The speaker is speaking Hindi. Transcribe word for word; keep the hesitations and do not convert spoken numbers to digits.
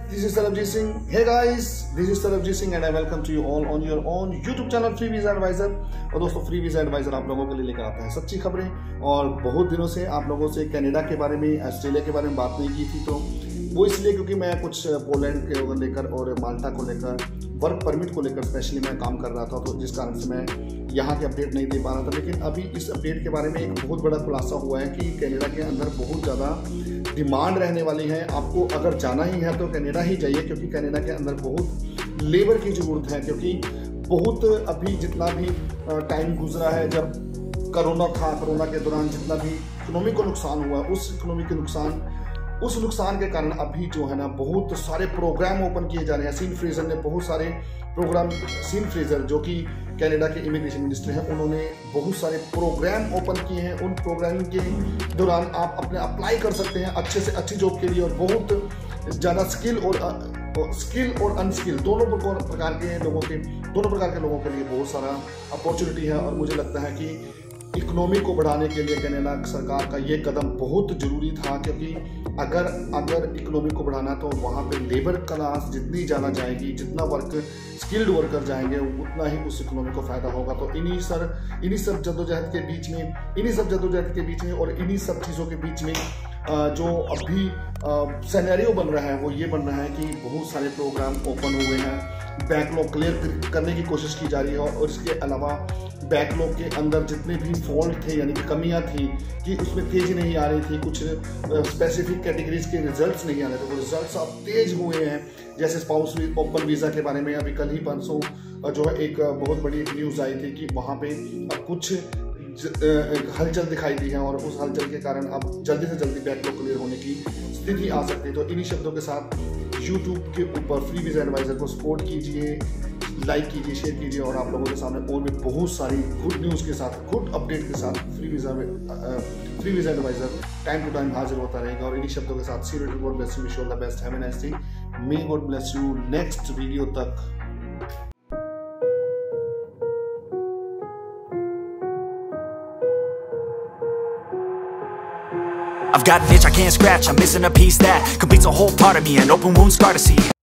This is Sarabjit Singh. Hey guys, this is Sarabjit Singh and I welcome to you all on your own YouTube channel Free Visa Advisor। और दोस्तों, फ्री वीज़ा एडवाइजर आप लोगों के लिए लेकर आता है सच्ची खबरें। और बहुत दिनों से आप लोगों से कनाडा के बारे में, ऑस्ट्रेलिया के बारे में बात नहीं की थी, तो वो इसलिए क्योंकि मैं कुछ पोलैंड के लेकर और माल्टा को लेकर, वर्क परमिट को लेकर स्पेशली मैं काम कर रहा था, तो जिस कारण से मैं यहाँ के अपडेट नहीं दे पा रहा था। लेकिन अभी इस अपडेट के बारे में एक बहुत बड़ा खुलासा हुआ है कि कनाडा के अंदर बहुत ज़्यादा डिमांड रहने वाली है। आपको अगर जाना ही है तो कनाडा ही जाइए, क्योंकि कनाडा के अंदर बहुत लेबर की ज़रूरत है। क्योंकि बहुत अभी जितना भी टाइम गुजरा है, जब कोरोना था, कोरोना के दौरान जितना भी इकोनॉमी को नुकसान हुआ, उस इकोनॉमी के नुकसान उस नुकसान के कारण अभी जो है ना बहुत सारे प्रोग्राम ओपन किए जा रहे हैं। सीन फ्रेजर ने बहुत सारे प्रोग्राम, सीन फ्रेजर जो कि कनाडा के इमिग्रेशन मिनिस्टर हैं, उन्होंने बहुत सारे प्रोग्राम ओपन किए हैं। उन प्रोग्राम के दौरान आप अपने अप्लाई कर सकते हैं अच्छे से अच्छी जॉब के लिए। और बहुत ज़्यादा स्किल और स्किल और अनस्किल दोनों प्रकार के लोगों के दोनों प्रकार के लोगों के लिए बहुत सारा अपॉर्चुनिटी है। और मुझे लगता है कि इकोनॉमी को बढ़ाने के लिए कनाडा सरकार का ये कदम बहुत ज़रूरी था, क्योंकि अगर अगर इकोनॉमी को बढ़ाना तो वहाँ पे लेबर क्लास जितनी ज़्यादा जाएगी, जितना वर्क स्किल्ड वर्कर जाएंगे, उतना ही उस इकोनॉमी को फ़ायदा होगा। तो इन्हीं सर इन्हीं सब जद्दोजहद के बीच में इन्हीं सब जद्दोजहद के बीच में और इन्हीं सब चीज़ों के बीच में जो अभी सिनेरियो बन रहा है वो ये बन रहा है कि बहुत सारे प्रोग्राम ओपन हुए हैं, बैकलॉग क्लियर करने की कोशिश की जा रही है। और इसके अलावा बैकलॉग के अंदर जितने भी फॉल्ट थे, यानी कि कमियां थी कि उसमें तेज़ी नहीं आ रही थी, कुछ स्पेसिफिक कैटेगरीज के रिजल्ट्स नहीं आ रहे थे, वो रिजल्ट्स अब तेज हुए हैं। जैसे स्पाउस ओपन वीज़ा के बारे में अभी कल ही परसों जो है एक बहुत बड़ी न्यूज़ आई थी कि वहाँ पे कुछ हलचल दिखाई दी है, और उस हलचल के कारण अब जल्दी से जल्दी बैकलॉग क्लियर होने की स्थिति आ सकती है। तो इन्हीं शब्दों के साथ यूट्यूब के ऊपर फ्री वीज़ा एडवाइज़र को सपोर्ट कीजिए, लाइक कीजिए, शेयर कीजिए, और आप लोगों के सामने और भी बहुत सारी गुड न्यूज़ के साथ, गुड अपडेट के साथ फ्री वीज़ा में free visa advisor time to time हाजिर होता रहेगा। और इन्हीं शब्दों के साथ see you, God bless you, wish you all the best, have a nice day, may God bless you. Next video तक I've got an itch I can't scratch, I'm missing a piece that completes a whole part of me, an open wound scar to see.